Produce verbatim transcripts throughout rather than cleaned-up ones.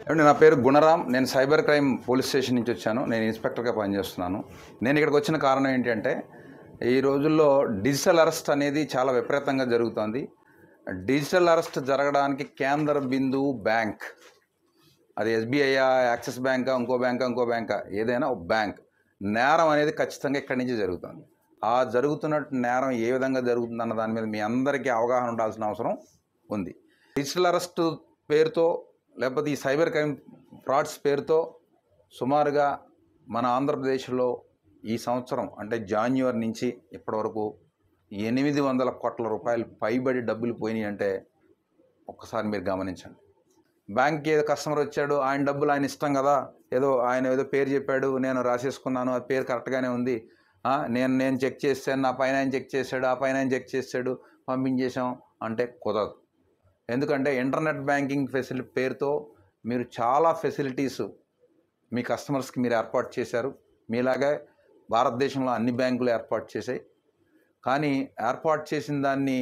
అండి, నా పేరు గుణరాం. నేను సైబర్ క్రైమ్ పోలీస్ స్టేషన్ నుంచి వచ్చాను. నేను ఇన్స్పెక్టర్గా పనిచేస్తున్నాను. నేను ఇక్కడికి వచ్చిన కారణం ఏంటంటే, ఈ రోజుల్లో డిజిటల్ అరెస్ట్ అనేది చాలా విపరీతంగా జరుగుతోంది. డిజిటల్ అరెస్ట్ జరగడానికి కేంద్ర బిందువు బ్యాంక్. అది ఎస్బీఐయా, యాక్సిస్ బ్యాంకా, ఇంకో బ్యాంకా ఇంకో బ్యాంకా ఏదైనా ఒక బ్యాంక్. నేరం అనేది ఖచ్చితంగా ఇక్కడి నుంచి జరుగుతుంది. ఆ జరుగుతున్నట్టు నేరం ఏ విధంగా జరుగుతుందన్న దాని మీద మీ అందరికీ అవగాహన ఉండాల్సిన అవసరం ఉంది. డిజిటల్ అరెస్ట్ పేరుతో లేకపోతే ఈ సైబర్ క్రైమ్ ఫ్రాడ్స్ పేరుతో సుమారుగా మన ఆంధ్రప్రదేశ్లో ఈ సంవత్సరం అంటే జాన్యువరి నుంచి ఇప్పటివరకు ఎనిమిది వందల కోట్ల రూపాయలు పైబడి డబ్బులు పోయినాయి అంటే ఒక్కసారి మీరు గమనించండి. బ్యాంక్కి ఏదో కస్టమర్ వచ్చాడు, ఆయన డబ్బులు ఆయన ఇష్టం కదా, ఏదో ఆయన ఏదో పేరు చెప్పాడు, నేను రాసేసుకున్నాను, ఆ పేరు కరెక్ట్గానే ఉంది, నేను నేను చెక్ చేశాను, నా పైన ఆయన చెక్ చేశాడు, ఆ పైన ఆయన చెక్ చేశాడు, పంపించేశాం అంటే కుదరదు. ఎందుకంటే ఇంటర్నెట్ బ్యాంకింగ్ ఫెసిలిటీ పేరుతో మీరు చాలా ఫెసిలిటీస్ మీ కస్టమర్స్కి మీరు ఏర్పాటు చేశారు. మీలాగే భారతదేశంలో అన్ని బ్యాంకులు ఏర్పాటు చేశాయి. కానీ ఏర్పాటు చేసిన దాన్ని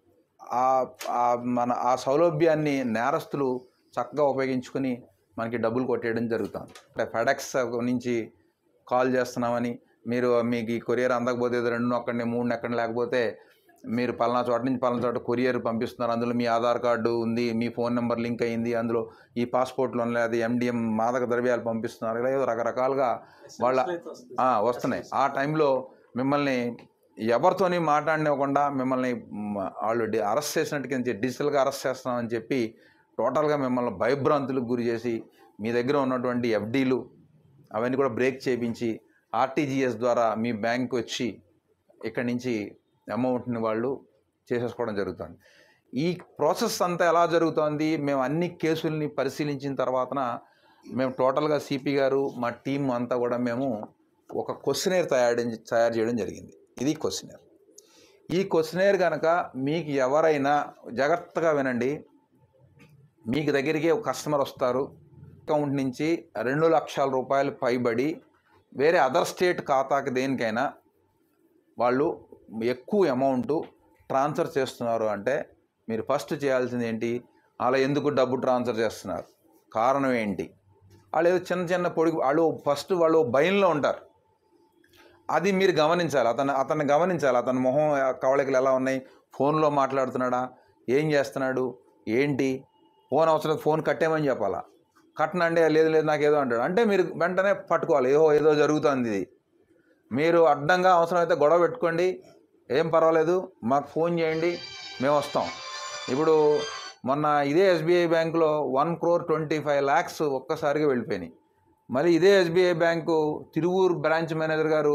మన ఆ సౌలభ్యాన్ని నేరస్తులు చక్కగా ఉపయోగించుకొని మనకి డబ్బులు కొట్టేయడం జరుగుతుంది. అంటే ఫెడెక్స్ నుంచి కాల్ చేస్తున్నామని, మీరు మీకు ఈ కొరియర్ అందకపోతే రెండు నొక్కండి, మూడు నొక్కండి, లేకపోతే మీరు పలానా చోట నుంచి పలానా చోట కొరియర్ పంపిస్తున్నారు, అందులో మీ ఆధార్ కార్డు ఉంది, మీ ఫోన్ నెంబర్ లింక్ అయ్యింది, అందులో ఈ పాస్పోర్ట్లో లేదు ఎండిఎం మాదక ద్రవ్యాలు పంపిస్తున్నారు, ఇలా ఏదో రకరకాలుగా వాళ్ళ వస్తున్నాయి. ఆ టైంలో మిమ్మల్ని ఎవరితోని మాట్లాడినివ్వకుండా మిమ్మల్ని వాళ్ళు అరెస్ట్ చేసినట్టుగా డిజిటల్గా అరెస్ట్ చేస్తున్నామని చెప్పి టోటల్గా మిమ్మల్ని భయభ్రాంతులకు గురి చేసి మీ దగ్గర ఉన్నటువంటి ఎఫ్డీలు అవన్నీ కూడా బ్రేక్ చేయించి ఆర్టీజీఎస్ ద్వారా మీ బ్యాంకు వచ్చి ఇక్కడి నుంచి అమౌంట్ని వాళ్ళు చేసేసుకోవడం జరుగుతుంది. ఈ ప్రాసెస్ అంతా ఎలా జరుగుతోంది, మేము అన్ని కేసుల్ని పరిశీలించిన తర్వాతన మేము టోటల్గా సిపి గారు మా టీం అంతా కూడా మేము ఒక క్వశ్చనేర్ తయారు తయారు చేయడం జరిగింది. ఇది క్వశ్చనేర్. ఈ క్వశ్చనేర్ కనుక మీకు ఎవరైనా జాగ్రత్తగా వినండి, మీకు దగ్గరికి ఒక కస్టమర్ వస్తారు, అకౌంట్ నుంచి రెండు లక్షల రూపాయలు పైబడి వేరే అదర్ స్టేట్ ఖాతాకి దేనికైనా వాళ్ళు ఎక్కువ అమౌంట్ ట్రాన్స్ఫర్ చేస్తున్నారు అంటే మీరు ఫస్ట్ చేయాల్సింది ఏంటి, అలా ఎందుకు డబ్బు ట్రాన్స్ఫర్ చేస్తున్నారు, కారణం ఏంటి, వాళ్ళు ఏదో చిన్న చిన్న పొడి వాళ్ళు ఫస్ట్ వాళ్ళు భయంలో ఉంటారు. అది మీరు గమనించాలి. అతను అతన్ని గమనించాలి. అతని మొహం కవళికలు ఎలా ఉన్నాయి, ఫోన్లో మాట్లాడుతున్నాడా, ఏం చేస్తున్నాడు, ఏంటి, ఫోన్ అవసరం ఫోన్ కట్టేమని చెప్పాలా, కట్టనండి, లేదు లేదు నాకు ఏదో అంటాడు అంటే మీరు వెంటనే పట్టుకోవాలి, ఏదో ఏదో జరుగుతుంది. ఇది మీరు అడ్డంగా అవసరమైతే గొడవ పెట్టుకోండి, ఏం పర్వాలేదు, మాకు ఫోన్ చేయండి, మేము వస్తాం. ఇప్పుడు మొన్న ఇదే ఎస్బీఐ బ్యాంకులో one crore twenty five lakhs ఒక్కసారిగా వెళ్ళిపోయినాయి. మళ్ళీ ఇదే SBI bank Tiruvuru branch manager గారు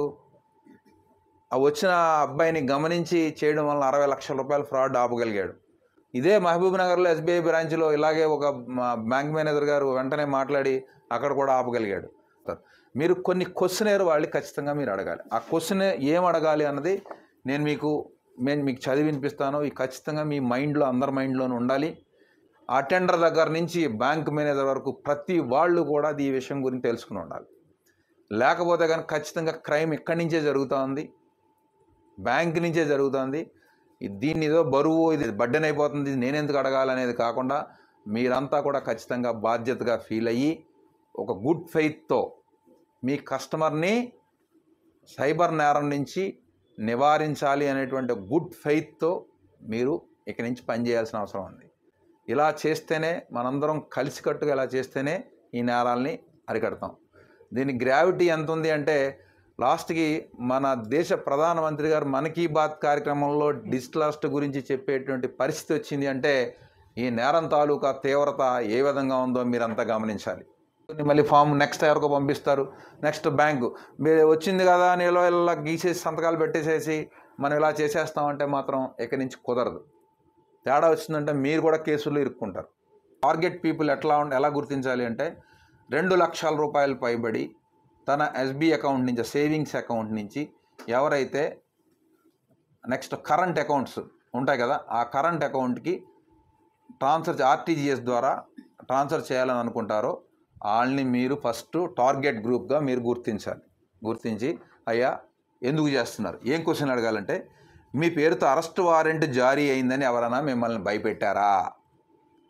వచ్చిన అబ్బాయిని గమనించి చేయడం వల్ల అరవై లక్షల రూపాయల ఫ్రాడ్ ఆపగలిగాడు. ఇదే మహబూబ్ నగర్లో ఎస్బీఐ బ్రాంచ్లో ఇలాగే ఒక బ్యాంక్ మేనేజర్ గారు వెంటనే మాట్లాడి అక్కడ కూడా ఆపగలిగాడు. మీరు కొన్ని క్వశ్చనేర్ వాళ్ళు ఖచ్చితంగా మీరు అడగాలి. ఆ క్వశ్చన్ ఏం అడగాలి అన్నది నేను మీకు నేను మీకు చదివి వినిపిస్తాను. ఈ ఖచ్చితంగా మీ మైండ్లో అందరి మైండ్లోనూ ఉండాలి. అటెండర్ దగ్గర నుంచి బ్యాంక్ మేనేజర్ వరకు ప్రతి వాళ్ళు కూడా ఈ విషయం గురించి తెలుసుకుని ఉండాలి. లేకపోతే కనుక ఖచ్చితంగా క్రైమ్ ఇక్కడి నుంచే జరుగుతుంది, బ్యాంక్ నుంచే జరుగుతుంది. దీన్ని ఏదో బరువు, ఇది బడ్డెన్ అయిపోతుంది, నేను ఎందుకు అడగాలనేది కాకుండా మీరంతా కూడా ఖచ్చితంగా బాధ్యతగా ఫీల్ అయ్యి ఒక గుడ్ ఫెయిత్తో మీ కస్టమర్ని సైబర్ నేరం నుంచి నివారించాలి అనేటువంటి గుడ్ ఫెయిత్తో మీరు ఇక్కడి నుంచి పనిచేయాల్సిన అవసరం ఉంది. ఇలా చేస్తేనే మనందరం కలిసికట్టుగా ఇలా చేస్తేనే ఈ నేరాల్ని అరికడతాం. దీని గ్రావిటీ ఎంత ఉంది అంటే లాస్ట్కి మన దేశ ప్రధానమంత్రి గారు మన్ కీ బాత్ కార్యక్రమంలో డిజిటల్ అరెస్ట్ గురించి చెప్పేటువంటి పరిస్థితి వచ్చింది అంటే ఈ నేరం తాలూకా తీవ్రత ఏ విధంగా ఉందో మీరంతా గమనించాలి. మళ్ళీ ఫామ్ నెక్స్ట్ ఎవరికో పంపిస్తారు, నెక్స్ట్ బ్యాంకు మీరు వచ్చింది కదా అని ఇలా ఇలా గీసేసి సంతకాలు పెట్టేసేసి మనం ఇలా చేసేస్తామంటే మాత్రం ఇక్కడి నుంచి కుదరదు. తేడా వచ్చిందంటే మీరు కూడా కేసుల్లో ఇరుక్కుంటారు. టార్గెట్ పీపుల్ ఎట్లా ఎలా గుర్తించాలి అంటే రెండు లక్షల రూపాయలు పైబడి తన ఎస్బీ అకౌంట్ నుంచి, సేవింగ్స్ అకౌంట్ నుంచి ఎవరైతే నెక్స్ట్ కరెంట్ అకౌంట్స్ ఉంటాయి కదా, ఆ కరెంట్ అకౌంట్కి ట్రాన్స్ఫర్ ఆర్టీజీఎస్ ద్వారా ట్రాన్స్ఫర్ చేయాలని అనుకుంటారో వాళ్ళని మీరు ఫస్ట్ టార్గెట్ గ్రూప్గా మీరు గుర్తించాలి. గుర్తించి అయ్యా ఎందుకు చేస్తున్నారు, ఏం క్వశ్చన్ అడగాలంటే మీ పేరుతో అరెస్ట్ వారెంట్ జారీ అయిందని ఎవరైనా మిమ్మల్ని భయపెట్టారా,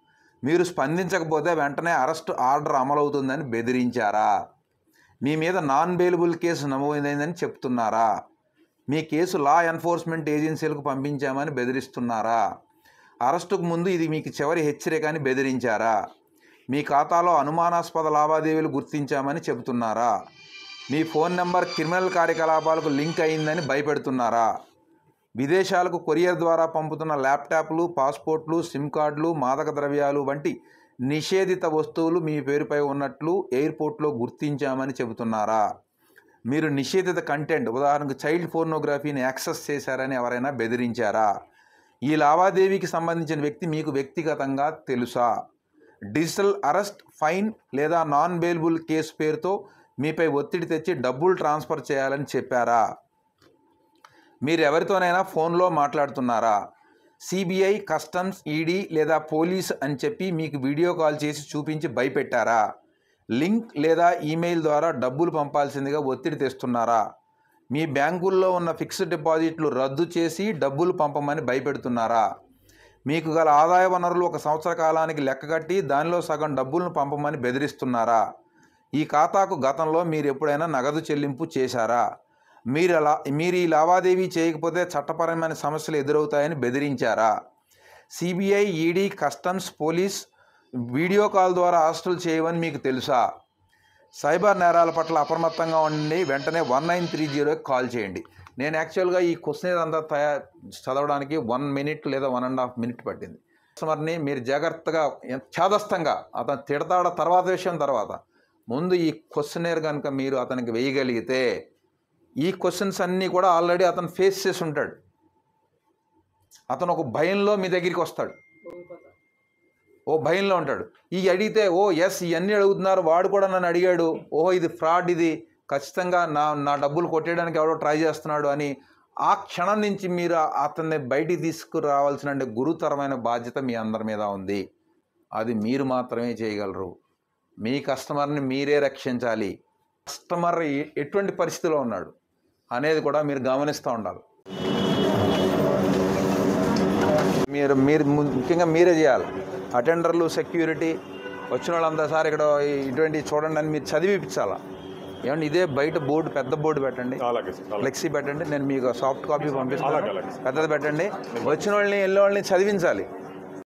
మీరు స్పందించకపోతే వెంటనే అరెస్ట్ ఆర్డర్ అమలవుతుందని బెదిరించారా? మీ మీద నాన్ బెయిలబుల్ కేసు నమోదైందని చెప్తున్నారా? మీ కేసు లా ఎన్ఫోర్స్మెంట్ ఏజెన్సీలకు పంపించామని బెదిరిస్తున్నారా? అరెస్టుకు ముందు ఇది మీకు చివరి హెచ్చరిక అని బెదిరించారా? మీ ఖాతాలో అనుమానాస్పద లావాదేవీలు గుర్తించామని చెబుతున్నారా? మీ ఫోన్ నెంబర్ క్రిమినల్ కార్యకలాపాలకు లింక్ అయిందని భయపెడుతున్నారా? విదేశాలకు కొరియర్ ద్వారా పంపుతున్న ల్యాప్టాప్లు, పాస్పోర్ట్లు, సిమ్ కార్డులు, మాదక ద్రవ్యాలు వంటి నిషేధిత వస్తువులు మీ పేరుపై ఉన్నట్లు ఎయిర్పోర్ట్లో గుర్తించామని చెబుతున్నారా? మీరు నిషేధిత కంటెంట్, ఉదాహరణకు చైల్డ్ పోర్నోగ్రఫీని యాక్సెస్ చేశారని ఎవరైనా బెదిరించారా? ఈ లావాదేవీకి సంబంధించిన వ్యక్తి మీకు వ్యక్తిగతంగా తెలుసా? డిజిటల్ అరెస్ట్, ఫైన్ లేదా నాన్ బెయిలబుల్ కేసు పేరుతో మీపై ఒత్తిడి తెచ్చి డబ్బులు ట్రాన్స్ఫర్ చేయాలని చెప్పారా? మీరు ఎవరితోనైనా ఫోన్లో మాట్లాడుతున్నారా? సిబిఐ, కస్టమ్స్, ఈడీ లేదా పోలీస్ అని చెప్పి మీకు వీడియో కాల్ చేసి చూపించి భయపెట్టారా? లింక్ లేదా ఈమెయిల్ ద్వారా డబ్బులు పంపాల్సిందిగా ఒత్తిడి తెస్తున్నారా? మీ బ్యాంకుల్లో ఉన్న ఫిక్స్డ్ డిపాజిట్లు రద్దు చేసి డబ్బులు పంపమని భయపెడుతున్నారా? మీకు గల ఆదాయ వనరులు ఒక సంవత్సర కాలానికి లెక్కగట్టి దానిలో సగం డబ్బులను పంపమని బెదిరిస్తున్నారా? ఈ ఖాతాకు గతంలో మీరు ఎప్పుడైనా నగదు చెల్లింపు చేశారా? మీరు అలా మీరు ఈ లావాదేవీ చేయకపోతే చట్టపరమైన సమస్యలు ఎదురవుతాయని బెదిరించారా? CBI, ED, customs, police video call ద్వారా అరెస్టులు చేయవని మీకు తెలుసా? సైబర్ నేరాల పట్ల అప్రమత్తంగా ఉండి వెంటనే వన్ నైన్ త్రీ జీరోకి కాల్ చేయండి. నేను యాక్చువల్గా ఈ క్వశ్చన్ అంతా తయారు చదవడానికి వన్ మినిట్ లేదా వన్ అండ్ హాఫ్ మినిట్ పట్టింది. కస్టమర్ని మీరు జాగ్రత్తగా ఛాదస్తంగా అతను తిడతాడ తర్వాత విషయం తర్వాత ముందు ఈ క్వశ్చనేర్ కనుక మీరు అతనికి వేయగలిగితే ఈ క్వశ్చన్స్ అన్నీ కూడా ఆల్రెడీ అతను ఫేస్ చేసి ఉంటాడు. అతను ఒక భయంలో మీ దగ్గరికి వస్తాడు, ఓ భయంలో ఉంటాడు. ఈ అడిగితే ఓ ఎస్ ఇవన్నీ అడుగుతున్నారు, వాడు కూడా నన్ను అడిగాడు, ఓహో ఇది ఫ్రాడ్, ఇది ఖచ్చితంగా నా నా డబ్బులు కొట్టేయడానికి ఎవడో ట్రై చేస్తున్నాడు అని ఆ క్షణం నుంచి మీరు అతన్ని బయటికి తీసుకురావాల్సిన గురుతరమైన బాధ్యత మీ అందరి మీద ఉంది. అది మీరు మాత్రమే చేయగలరు. మీ కస్టమర్ని మీరే రక్షించాలి. కస్టమర్ ఎటువంటి పరిస్థితిలో ఉన్నాడు అనేది కూడా మీరు గమనిస్తూ ఉండాలి. మీరు మీరు ముఖ్యంగా మీరే చేయాలి. అటెండర్లు, సెక్యూరిటీ వచ్చిన వాళ్ళంతా సార్ ఇక్కడ ఇటువంటి చూడండి అని మీరు చదివిపించాలా. ఏమంటే ఇదే బయట బోర్డు, పెద్ద బోర్డు పెట్టండి, ఫ్లెక్సీ పెట్టండి, నేను మీకు సాఫ్ట్ కాపీ పంపిస్తాను, పెద్దది పెట్టండి. వచ్చిన వాళ్ళని వెళ్ళే వాళ్ళని చదివించాలి.